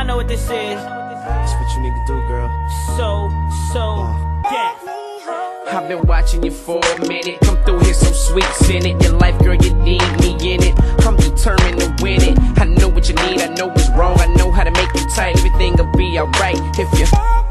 Y'all know what this is. That's what you need to do, girl. Yeah. I've been watching you for a minute. Come through here, some sweets in it. Your life, girl, you need me in it. I'm determined to win it. I know what you need, I know what's wrong. I know how to make you tight. Everything'll be alright if you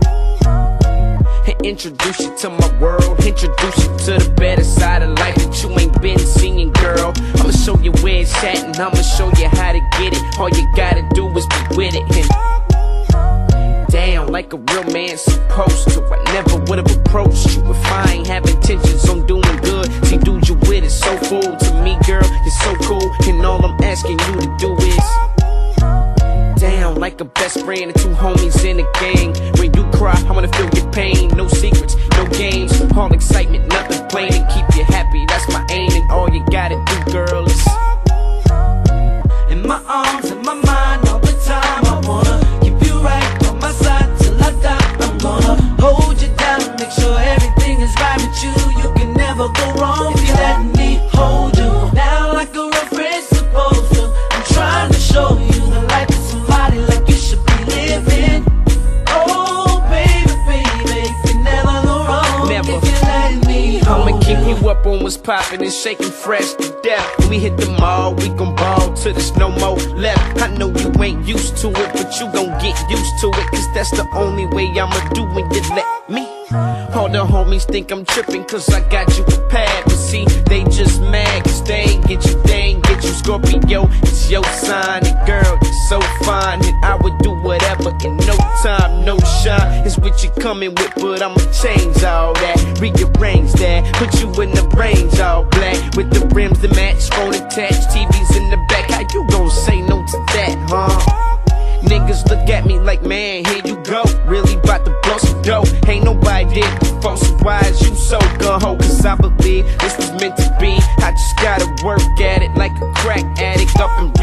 introduce you to my world. Introduce you to the better side of life that you ain't been seeing, girl. I'ma show you where it's at and I'ma show you how to get it. All you gotta do is be with it and down like a real man supposed to. I never would've approached you if I ain't have intentions on doing good. See, dude, you with it so full to me, girl. You're so cool, and all I'm asking you to do is down like a best friend and two homies in a gang. When you cry, I wanna feel your pain. No secrets, no games, all excitement, nothing plain. And keep you happy, that's my aim. And all you gotta do, girl, is in my arms, in my mind, all the time. I wanna keep you right on my side till I die. I'm gonna hold you down, make sure everything is right with you. You can never go wrong if you let me hold you down like a real friend's supposed to. I'm trying to show you the life of somebody like you should be living. Oh, baby, baby, you can never go wrong if you let me hold I'ma keep you up on what's poppin' and shaking fresh to death. When we hit the mall, we gon' ball till there's no more left. I know you ain't used to it, but you gon' get used to it, cause that's the only way I'ma do when you let me. All the homies think I'm trippin' cause I got you prepared, but see, they just mad cause they ain't get you, Scorpio. It's your sign, and girl, you're so fine, and I would do whatever in no time, no shine. It's what you coming with, but I'ma change all that, rearrange that, put you in the range all black, with the rims that match, phone attached, TVs in the back. How you gon' say no to that, huh? Niggas look at me like, man, here you go. Really bout to blow some dough. Ain't nobody did before, so why is you so gung-ho? Cause I believe this was meant to be. I just gotta work at it like a crack addict. Up and